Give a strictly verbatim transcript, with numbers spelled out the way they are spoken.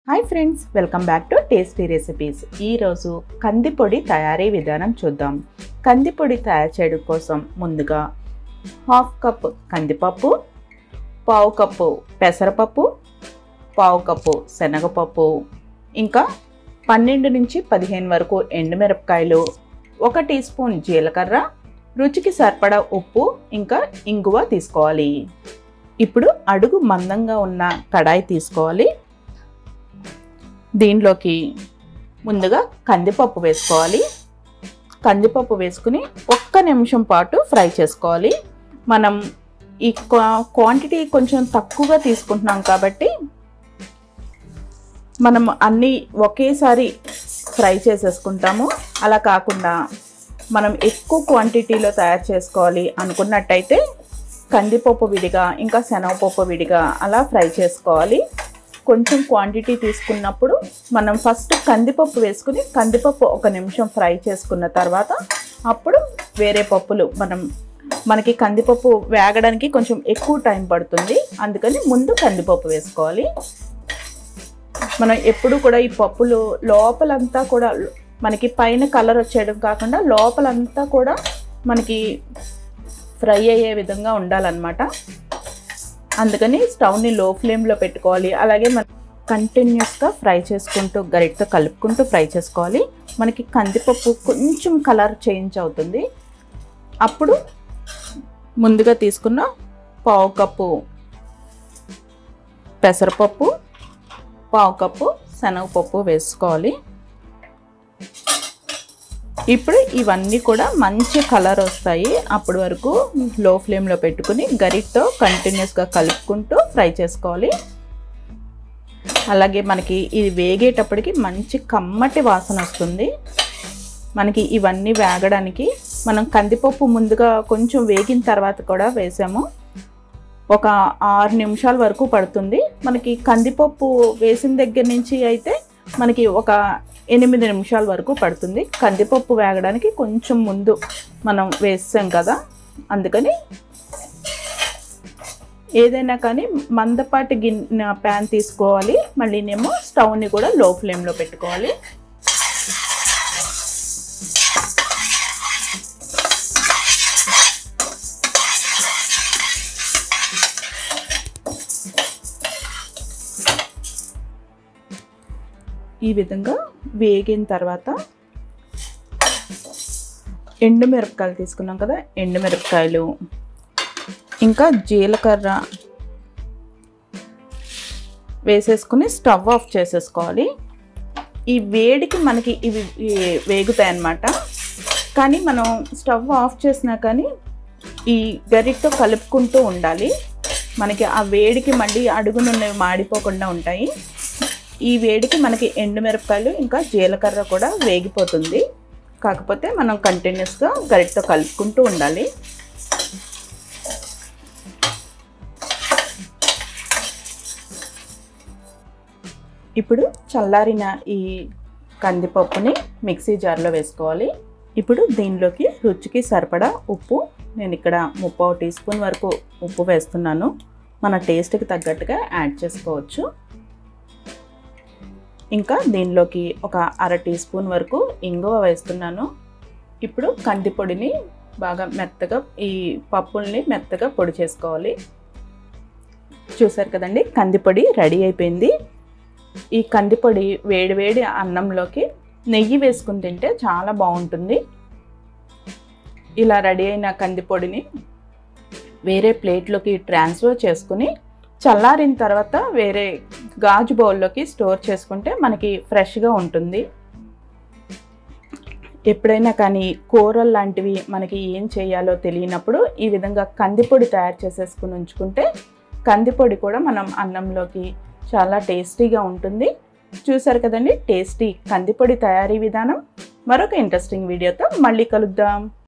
Hi friends, welcome back to tasty recipes. ఈరోజు కంది పొడి తయారీ విధానం చూద్దాం. కంది పొడి తయారు చేయడం కోసం ముందుగా హాఫ్ కప్ కందిపప్పు, పావు కప్పు పెసరపప్పు, పావు కప్పు శనగపప్పు, ఇంకా పన్నెండు నుంచి పదిహేను వరకు ఎండుమిరపకాయలు, ఒక టీ స్పూన్ జీలకర్ర, రుచికి సరిపడా ఉప్పు, ఇంకా ఇంగువ తీసుకోవాలి. ఇప్పుడు అడుగు మందంగా ఉన్న కడాయి తీసుకోవాలి. దీనిలోకి ముందుగా కందిపప్పు వేసుకోవాలి. కందిపప్పు వేసుకుని ఒక్క నిమిషం పాటు ఫ్రై చేసుకోవాలి. మనం ఈ క్వాంటిటీ కొంచెం తక్కువగా తీసుకుంటున్నాం కాబట్టి మనం అన్నీ ఒకేసారి ఫ్రై చేసేసుకుంటాము. అలా కాకుండా మనం ఎక్కువ క్వాంటిటీలో తయారు చేసుకోవాలి అనుకున్నట్టయితే కందిపప్పు విడిగా ఇంకా శనగపప్పు విడిగా అలా ఫ్రై చేసుకోవాలి. కొంచెం క్వాంటిటీ తీసుకున్నప్పుడు మనం ఫస్ట్ కందిపప్పు వేసుకుని కందిపప్పు ఒక నిమిషం ఫ్రై చేసుకున్న తర్వాత అప్పుడు వేరే పప్పులు మనం మనకి కందిపప్పు వేగడానికి కొంచెం ఎక్కువ టైం పడుతుంది, అందుకని ముందు కందిపప్పు వేసుకోవాలి. మనం ఎప్పుడు కూడా ఈ పప్పులు లోపలంతా కూడా మనకి పైన కలర్ వచ్చేయడం కాకుండా లోపలంతా కూడా మనకి ఫ్రై అయ్యే విధంగా ఉండాలన్నమాట. అందుకని స్టవ్ని లో ఫ్లేమ్లో పెట్టుకోవాలి. అలాగే మనం కంటిన్యూస్గా ఫ్రై చేసుకుంటూ గరిటతో కలుపుకుంటూ ఫ్రై చేసుకోవాలి. మనకి కందిపప్పు కొంచెం కలర్ చేంజ్ అవుతుంది. అప్పుడు ముందుగా తీసుకున్న పావు కప్పు పెసరపప్పు, పావు కప్పు శనగపప్పు వేసుకోవాలి. ఇప్పుడు ఇవన్నీ కూడా మంచి కలర్ వస్తాయి. అప్పటి వరకు లో ఫ్లేమ్లో పెట్టుకుని గరిటతో కంటిన్యూస్గా కలుపుకుంటూ ఫ్రై చేసుకోవాలి. అలాగే మనకి ఇది వేగేటప్పటికి మంచి కమ్మటి వాసన వస్తుంది. మనకి ఇవన్నీ వేగడానికి మనం కందిపప్పు ముందుగా కొంచెం వేగిన తర్వాత కూడా వేసాము. ఒక ఆరు నిమిషాల వరకు పడుతుంది. మనకి కందిపప్పు వేసిన దగ్గర నుంచి అయితే మనకి ఒక ఎనిమిది నిమిషాల వరకు పడుతుంది. కందిపప్పు వేగడానికి కొంచెం ముందు మనం వేసాం కదా, అందుకని ఏదైనా కానీ మందపాటి గిన్నె ప్యాన్ తీసుకోవాలి. మళ్ళీనేమో స్టవ్ని కూడా లో ఫ్లేమ్లో పెట్టుకోవాలి. ఈ విధంగా వేగిన తర్వాత ఎండుమిరపకాయలు తీసుకున్నాం కదా, ఎండుమిరపకాయలు ఇంకా జీలకర్ర వేసేసుకుని స్టవ్ ఆఫ్ చేసేసుకోవాలి. ఈ వేడికి మనకి ఇవి వేగుతాయి అన్నమాట. కానీ మనం స్టవ్ ఆఫ్ చేసినా కానీ ఈ గరిటతో కలుపుకుంటూ ఉండాలి. మనకి ఆ వేడికి మళ్ళీ అడుగునున్నవి మాడిపోకుండా ఉంటాయి. ఈ వేడికి మనకి ఎండుమిరపకాయలు ఇంకా జీలకర్ర కూడా వేగిపోతుంది. కాకపోతే మనం కంటిన్యూస్గా గరిటతో కలుపుకుంటూ ఉండాలి. ఇప్పుడు చల్లారిన ఈ కందిపప్పుని మిక్సీ జార్లో వేసుకోవాలి. ఇప్పుడు దీనిలోకి రుచికి సరిపడా ఉప్పు, నేను ఇక్కడ ముప్పావు టీ స్పూన్ వరకు ఉప్పు వేస్తున్నాను. మన టేస్ట్కి తగ్గట్టుగా యాడ్ చేసుకోవచ్చు. ఇంకా దీనిలోకి ఒక అర టీ స్పూన్ వరకు ఇంగువ వేస్తున్నాను. ఇప్పుడు కంది పొడిని బాగా మెత్తగా ఈ పప్పుల్ని మెత్తగా పొడి చేసుకోవాలి. చూసారు కదండి, కంది పొడి రెడీ అయిపోయింది. ఈ కంది పొడి వేడివేడి అన్నంలోకి నెయ్యి వేసుకుని తింటే చాలా బాగుంటుంది. ఇలా రెడీ అయిన కంది పొడిని వేరే ప్లేట్లోకి ట్రాన్స్ఫర్ చేసుకుని చల్లారిన తర్వాత వేరే గాజు బౌల్లోకి స్టోర్ చేసుకుంటే మనకి ఫ్రెష్గా ఉంటుంది. ఎప్పుడైనా కానీ కూరలు లాంటివి మనకి ఏం చేయాలో తెలియనప్పుడు ఈ విధంగా కందిపొడి తయారు చేసేసుకుని ఉంచుకుంటే కందిపొడి కూడా మనం అన్నంలోకి చాలా టేస్టీగా ఉంటుంది. చూసారు కదండి, టేస్టీ కందిపొడి తయారీ విధానం. మరొక ఇంట్రెస్టింగ్ వీడియోతో మళ్ళీ కలుద్దాం.